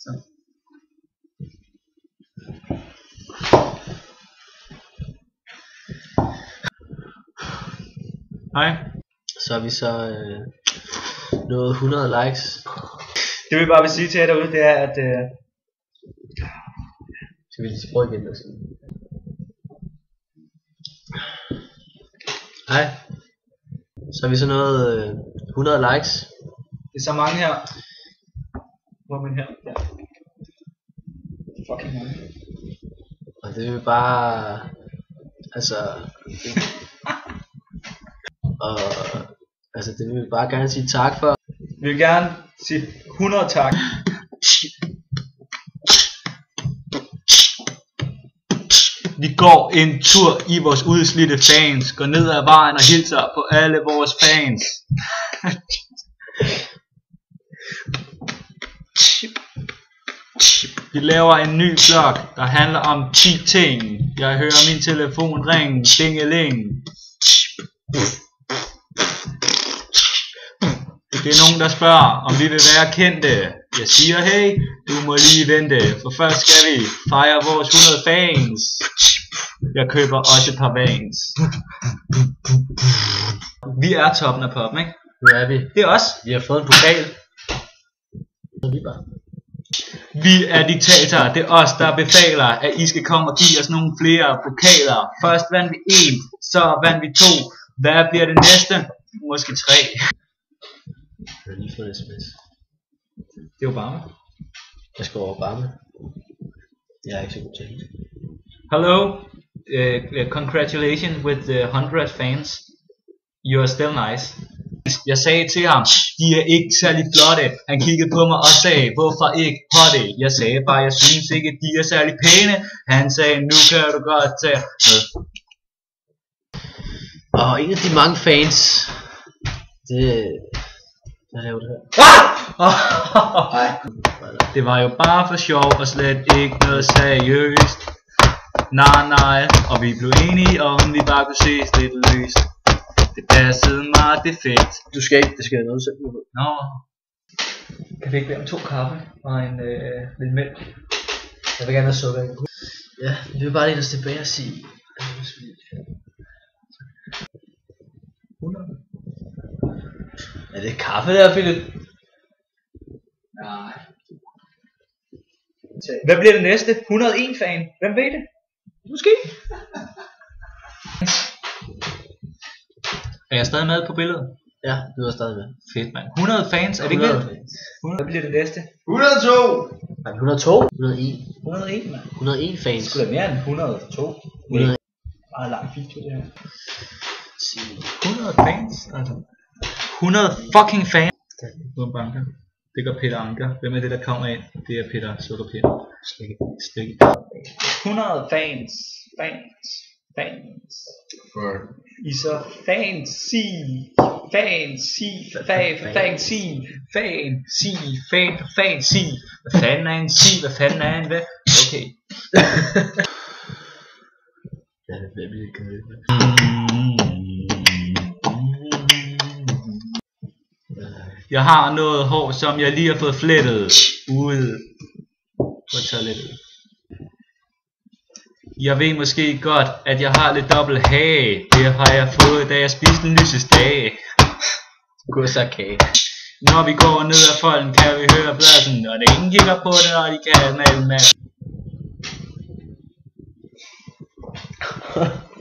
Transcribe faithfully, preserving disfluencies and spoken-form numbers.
Så. Hej. Så er vi så øh, nået hundrede likes. Det vi bare vil sige til jer derude, det er at øh... skal vi lige prøve igen og sige. Hej. Så er vi så nået øh, hundrede likes. Det er så mange her. Hvor er min her? Ja. Fucking mange. Og det vil bare altså og altså det vil vi bare gerne sige tak for. Vi vil gerne sige hundrede tak. Vi går en tur i vores udslidte fans. Går ned ad vejen og hilser på alle vores fans. Vi laver en ny vlog, der handler om ti ting. Jeg hører min telefon ringe, dingeling. Det er nogen der spørger om vi vil være kendte. Jeg siger hey, du må lige vente, for først skal vi fejre vores hundrede fans. Jeg køber også et par vans. Vi er toppen af poppen, ikke? Nu er vi. Det er os. Vi har fået en pokal. Vi er diktatorer. Det er os der befaler at I skal komme og give os nogle flere pokaler. Først vandt vi en, så vandt vi to. Hvad bliver det næste? Måske tre. Jeg har lige fået en sms. Det er Obama. Jeg skal over Obama. Jeg er ikke så god til det. Hello, uh, congratulations with the hundred fans. You are still nice. Jeg sagde til ham, de er ikke særlig flotte. Han kiggede på mig og sagde, hvorfor ikke hotte? Jeg sagde bare, jeg synes ikke, de er særlig pæne. Han sagde, nu kan du godt tage med. Og en af de mange fans, det... Hvad laver du her? Ah! Det var jo bare for sjov og slet ikke noget seriøst. Nej, nej, og vi blev enige om, vi bare kunne ses lidt løst. Det passede meget defekt. Du skal ikke, det skal jeg noget selv. Nå. Kan vi ikke bede om to kaffe og en øh, lidt mælk? Jeg vil gerne have sukker. Ja, vi vil bare lige os tilbage og sige... hundrede. Er det kaffe der, Philip? Nej. Hvad bliver det næste? hundrede og en fan. Hvem ved det? Måske. Er jeg stadig med på billedet? Ja, du er stadig med. Fedt, mand. hundrede fans, er det ikke vildt? Hvad bliver det næste? hundrede og to! Nej, hundrede og to? hundrede og en. hundrede og en, mand. hundrede og en fans. Det skulle da mere end hundrede og to. hundrede og en. Meget lang video, det her. hundrede fans, altså. hundrede fucking fans. Hvem banker? Det gør Peter Anker. Hvem er det, der kommer ind? Det er Peter Sukkerpind. Slik. Slik. hundrede fans. Fans. Fans. For... I så fancy. Fancy. Fancy. Fancy. Fan. Fancy. Hvad fanden er en si? Hvad fanden er en hvad? Okay. Ja, det bliver ikke kød. Jeg har noget hår, som jeg lige har fået flettet ude på toilettet. Jeg ved måske godt, at jeg har lidt dobbelt hage. Det har jeg fået, da jeg spiste en lysestage. Gussakage. Når vi går ned ad folden, kan vi høre pladsen, og det ingen kigger på det, og de kan med en mand.